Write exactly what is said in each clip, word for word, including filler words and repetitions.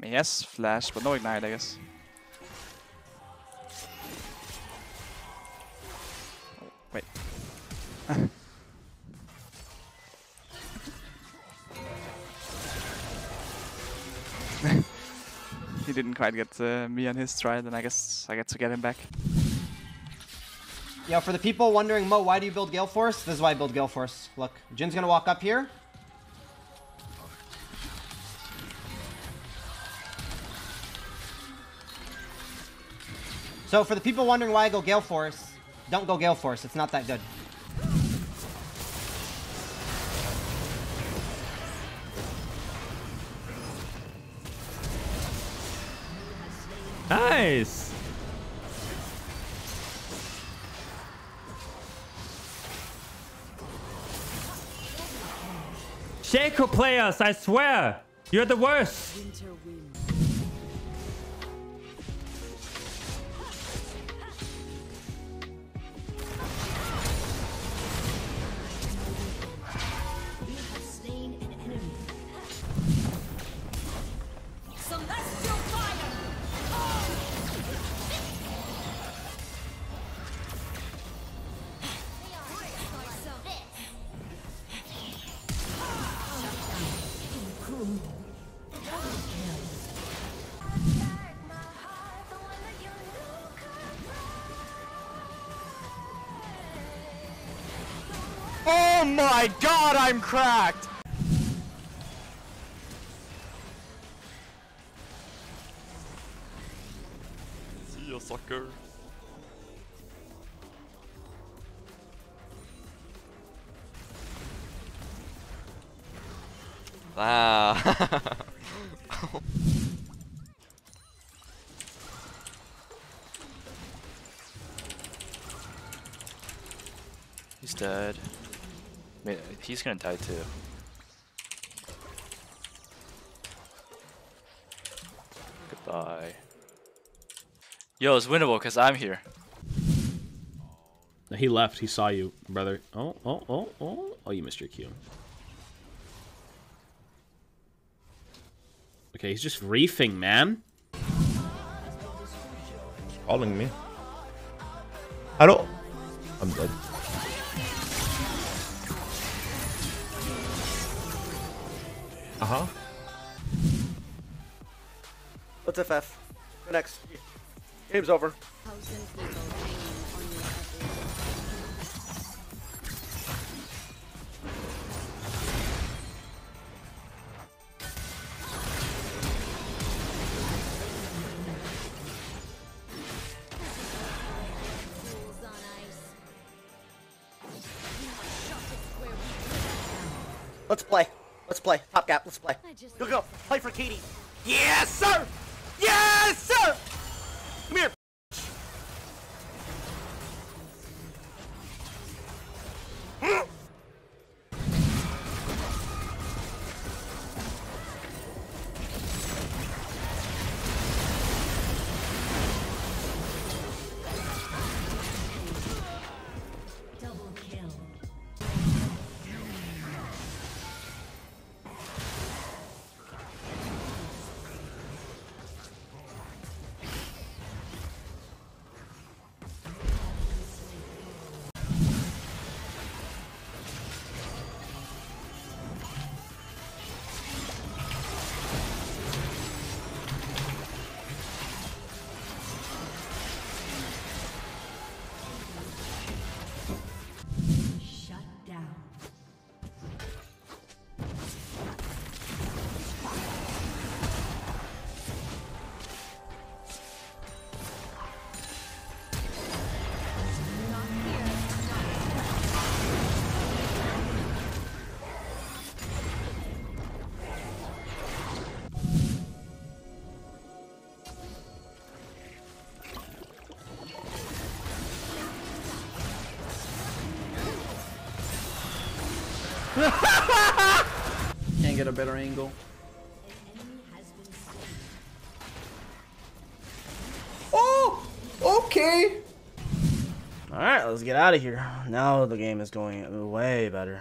He has flash, but no ignite, I guess. Oh, wait. He didn't quite get uh, me on his stride, and I guess I get to get him back. Yo, for the people wondering, Mo, why do you build Gale Force? This is why I build Gale Force. Look, Jin's gonna walk up here. So for the people wondering why I go Gale Force, don't go Gale Force. It's not that good. Nice. Shaco players, I swear, you're the worst. Oh my god, I'm cracked! See you, sucker. Wow. He's dead. I mean, he's gonna die too. Goodbye. Yo, it's winnable because I'm here. He left. He saw you, brother. Oh, oh, oh, oh. Oh, you missed your Q. Okay, he's just reefing, man. Calling me. Hello. I'm dead. Uh-huh. What's F F? Go next. Game's over. Let's play. Let's play. Top gap. Let's play. Go, go. Play for Katie. Yes, sir! Yes, sir! Come here. Can't get a better angle. Oh, okay. All right, let's get out of here. Now the game is going way better.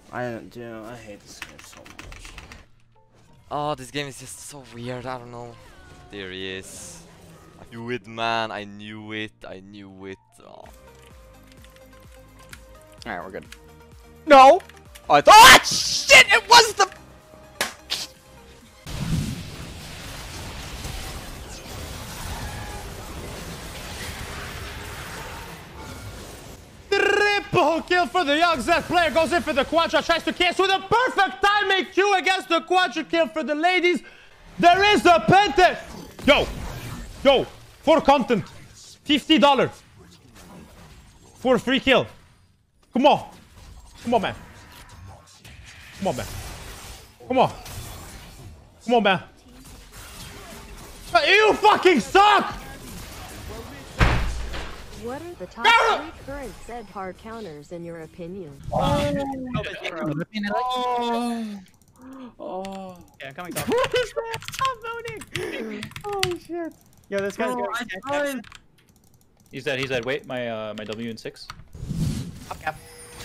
I do. I hate this game so much. Oh, this game is just so weird. I don't know. There he is. I knew it, man. I knew it. I knew it. Oh. Alright, we're good. No! Oh, I thought. Oh, shit! It was the. Triple kill for the young Zed player. Goes in for the Quadra. Tries to cancel with a perfect timing Q against the Quadra kill for the ladies. There is a penta. Yo. Yo. For content. fifty dollars. For a free kill. Come on. Come on, man. Come on, man. Come on. Come on, man. You fucking suck! What are the top three current Zed hard counters in your opinion? Oh. Oh. Yeah, coming top. Stop voting! Oh shit. Yo, this guy's Bro, going. He's dead, he's dead. Wait, my uh my W in six. Top cap.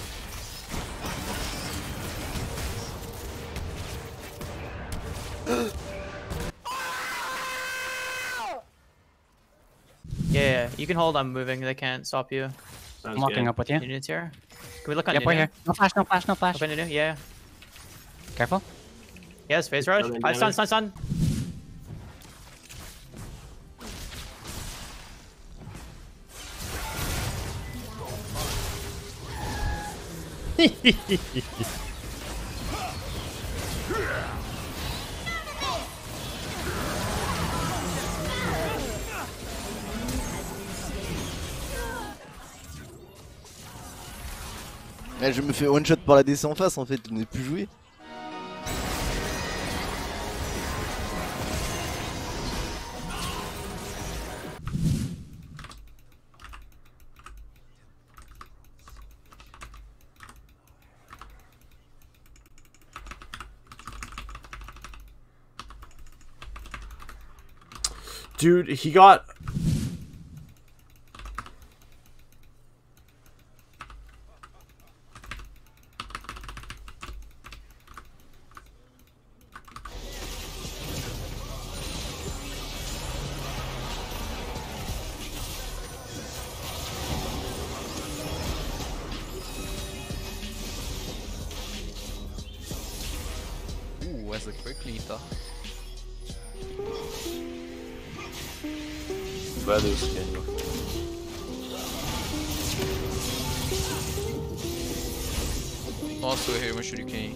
Yeah, you can hold. I'm moving. They can't stop you. I'm walking up with you. Units here. Can we look on Yep, we're here. No flash, no flash, no flash. Open Nunu, yeah. Careful. Yes, phase rush. I stun, stun, stun. Mais je me fais one shot par la D C en face en fait, je n'ai plus joué. Dude, he got... Ooh, as a quick leader. Brothers can go. Nossa, eu errei uma shuriken.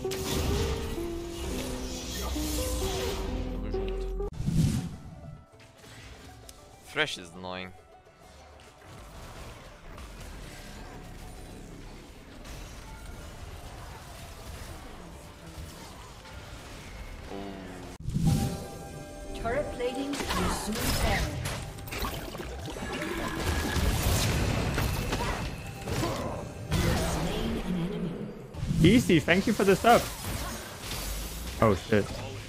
Tamo junto. Thresh is annoying. Turret plating will soon fall. Easy, thank you for the sub. Oh shit.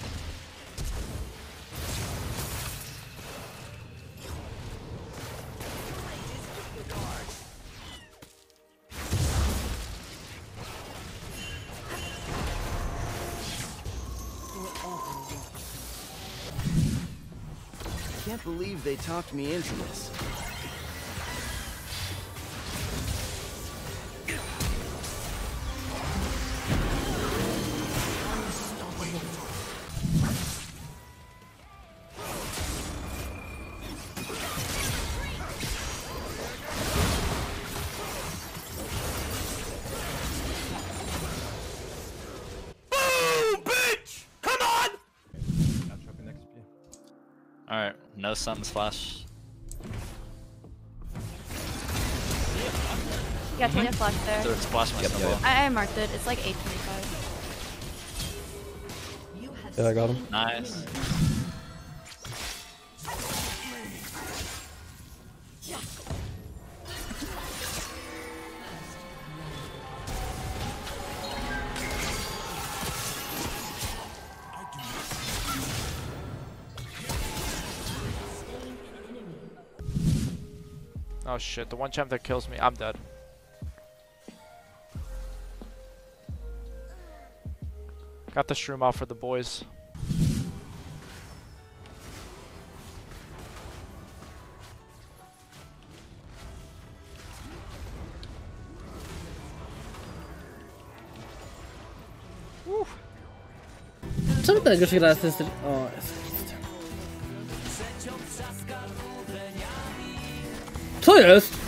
I can't believe they talked me into this. Alright, no stun splash. Yeah, twenty flash there. Third splash myself. Yep, yep. I, I marked it. It's like eight twenty-five. Yeah, I got him. Nice. Oh shit, the one champ that kills me, I'm dead. Got the shroom out for the boys. Czemu tak już gra z tym styl... O, jest. Co jest?